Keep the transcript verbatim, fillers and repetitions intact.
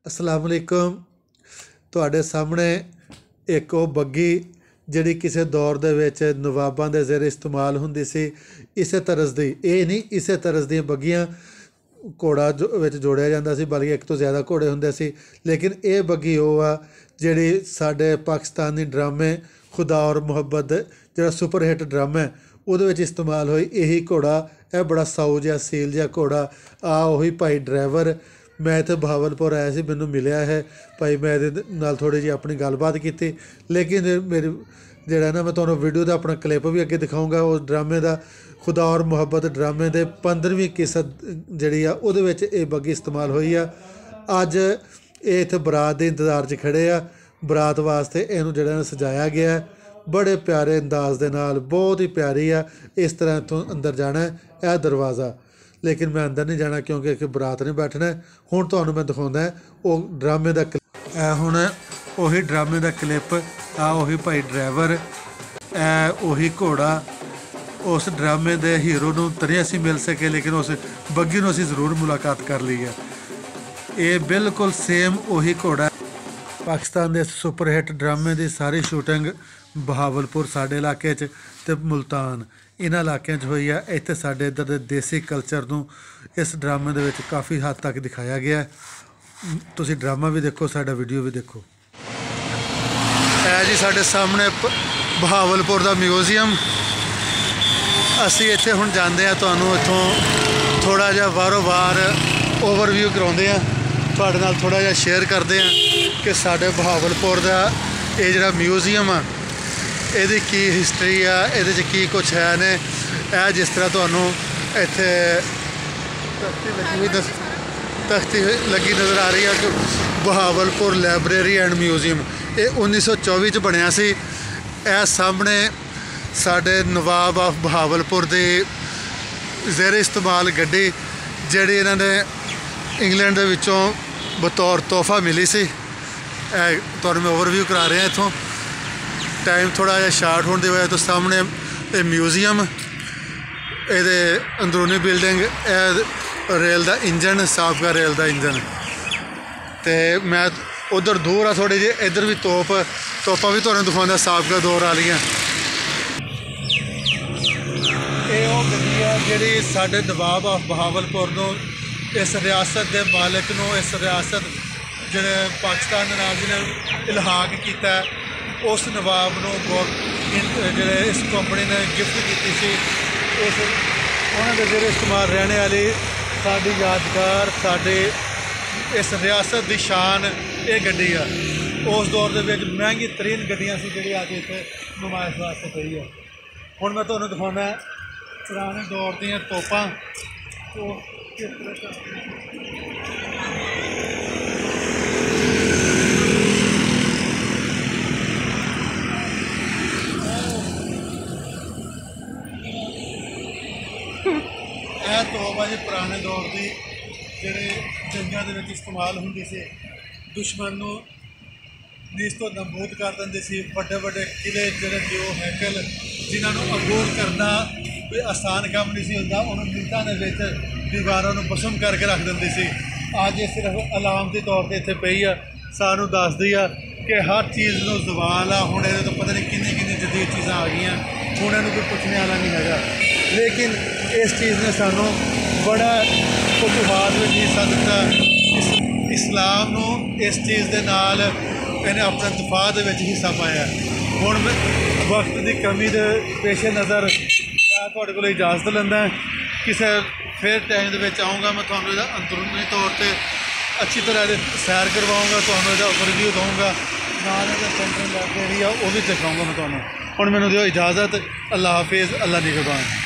अस्सलाम वालेकुम। तुहाडे सामने एक वो बग्गी जिहड़ी किसी दौर दे विच नवाबां दे ज़ेरे इस्तेमाल हुंदी सी। इसे तरज़ दी ये नहीं, इसे तरज़ दी बग्गियां घोड़ा जो विच जोड़िया जांदा सी, बल्कि एक तो ज़्यादा घोड़े हुंदे सी। लेकिन ये बग्गी वो आ जिहड़ी साडे पाकिस्तानी ड्रामे खुदा और मुहब्बत जिहड़ा सुपर हिट ड्रामा है उहदे विच इस्तेमाल होई। यही घोड़ा यह बड़ा साऊ जिहा सील जिहा घोड़ा आ उही भाई ड्राइवर। मैं इत्थे बहावलपुर आया सी, मैनू मिलिया है भाई, मैं इहदे नाल थोड़ी जी अपनी गलबात की। लेकिन मेरी जिहड़ा ना मैं तुहानूं वीडियो दा अपना क्लिप भी अगे दिखाऊंगा उस ड्रामे का। खुदा और मुहब्बत ड्रामे दे पंद्रहवीं किस्त जिहड़ी आ उहदे विच ये बग्गी इस्तेमाल हुई आ। अज ये इत्थे बरात के इंतजार च खड़े आ। बरात वास्ते इहनूं जिहड़ा ना सजाया गया है बड़े प्यारे अंदाज दे नाल, बहुत ही प्यारी आ। इस तरह इत्थों अंदर जाना है, यह दरवाज़ा। लेकिन मैं अंदर नहीं जाना क्योंकि एक बरात नहीं बैठना है। हुण तुहानूं मैं दिखाउंदा है वो ड्रामे का क्लिप। ए हुण उही ड्रामे का क्लिप आ उही भाई ड्राइवर, ए उही घोड़ा। उस ड्रामे के हीरो नूं तो नहीं असीं मिल सके, लेकिन उस बग्गी नूं असीं जरूर मुलाकात कर ली है। ये बिल्कुल सेम उही घोड़ा। पाकिस्तान के सुपर हिट ड्रामे की सारी शूटिंग बहावलपुर साडे इलाके च ते मुल्तान इन्हां इलाकों च हुई है। इत्थे साडे इधर दे देसी कल्चर नूं इस ड्रामे दे विच काफ़ी हद तक दिखाया गया है। तुसीं ड्रामा भी देखो, साडा वीडियो भी देखो। है जी साडे सामने बहावलपुर का म्यूजियम। असीं इत्थे हुण जांदे आ, तुहानूं इत्थों थोड़ा जिहा बारों बार ओवरव्यू कराउंदे आ, तुहाडे नाल थोड़ा जिहा शेयर करदे आ कि साडे बहावलपुर का ये जिहड़ा म्यूजियम आ ਇਹਦੀ की हिस्टरी आ, ਇਹਦੇ 'ਚ की कुछ है ने। ਇਹ जिस तरह तुहानूं इत्थे तख्ती लगी हुई दस तख्ती लगी नज़र आ रही है कि बहावलपुर लाइब्रेरी एंड म्यूजियम। ये उन्नीस सौ चौबी च बनिया सी। ਇਹ सामने साडे नवाब ऑफ बहावलपुर की ज़ेरे इस्तेमाल गड्डी जिहड़ी इन्हां ने इंग्लैंड दे विचों बतौर तोहफा मिली सी। तुहानूं मैं ओवरव्यू करा रहा इत्थों। टाइम थोड़ा जिहा शार्ट होने की वजह तो सामने ये म्यूजियम, ये अंदरूनी बिल्डिंग, यह रेल का इंजन, साबका रेल का इंजन। तो मैं उधर दूर आ थोड़ी जी, इधर भी तोप तोपा भी तुहानूं दिखाउंदा साबका दौर वालियां। ये वो गड्डी है जिहड़ी साडे नवाब ऑफ बहावलपुर नूं, इस रियासत के मालिक नूं, इस रियासत जिहड़े पाकिस्तान दे नाल जिहने इलहाक कीता उस नवाब नूं जिहड़े इस कंपनी ने गिफ्ट की सी। उस उन्हां दे ज़ेरे इस्तेमाल रहने वाली साडी यादगार, साडे इस रियासत की शान ये गड्डी आ। उस दौर दे विच महंगी तरीन गड्डियां सी जिहड़ी अज इत्थे नुमाइश वास्ते पई है। हुण मैं तुहानूं दिखाउणा पुराने दौर दीयां तोपां। तो किस तरह ਇਹ ਤੋਪ ਆ जी पुराने दौर की ਜਿਹੜੇ ਜੰਗਾਂ ਦੇ ਵਿੱਚ ਇਸਤੇਮਾਲ ਹੁੰਦੀ ਸੀ। ਦੁਸ਼ਮਣ ਨੂੰ ਨੀਸ ਤੋਂ ਨਬੂਦ ਕਰ ਦਿੰਦੇ ਸੀ। ਵੱਡੇ ਵੱਡੇ ਕਿਲੇ ਜਿਹੜੇ ਕਿ ਉਹ ਹੈਕਲ ਜਿਨ੍ਹਾਂ ਨੂੰ ਅਬੂਰ ਕਰਨਾ ਕੋਈ ਆਸਾਨ ਕੰਮ ਨਹੀਂ ਸੀ ਹੁੰਦਾ, ਉਹਨੂੰ ਮਿੰਟਾਂ ਦੇ ਵਿੱਚ ਦੀਵਾਰਾਂ ਨੂੰ ਬਸਮ ਕਰਕੇ ਰੱਖ ਦਿੰਦੇ ਸੀ। ਅੱਜ ਇਹ ਸਿਰਫ ਅਲਾਮਤੀ ਤੌਰ 'ਤੇ ਇੱਥੇ ਪਈ ਆ, ਸਾਨੂੰ ਦੱਸਦੀ ਆ ਕਿ ਹਰ ਚੀਜ਼ ਨੂੰ ਜ਼ਵਾਲ ਆ। ਹੁਣ ਇਹਦੇ ਤੋਂ ਪਤਾ ਨਹੀਂ ਕਿੰਨੀ ਕਿੰਨੀ ਜਦੀਦ ਚੀਜ਼ਾਂ ਆ ਗਈਆਂ, ਹੁਣ ਇਹਨੂੰ ਕੋਈ ਪੁੱਛਣੇ वाला नहीं हैगा। लेकिन इस चीज़ ने सानू बड़ा फतूहात में हिस्सा दिता। इस इस्लाम नू इस चीज़ के नाल इन्हें अपने दफा दे विच हिस्सा पाया। हुण वक्त की कमी के पेशे नज़र मैं तुहाडे कोलों इजाजत लैंदा, किसी फिर टाइम दे विच आऊँगा। मैं तुहानूं इहदा अंदरूनी तौर पर अच्छी तरह सैर करवाऊँगा, तुहानूं इहदा ओवरव्यू दूँगा, नाल इहदा सेंट्रल लाइब्रेरी आ वो भी दिखाऊँगा मैं तुहानूं। हुण मैनूं दिओ इजाज़त। अल्लाह हाफिज़, अल्लाह निगहबान।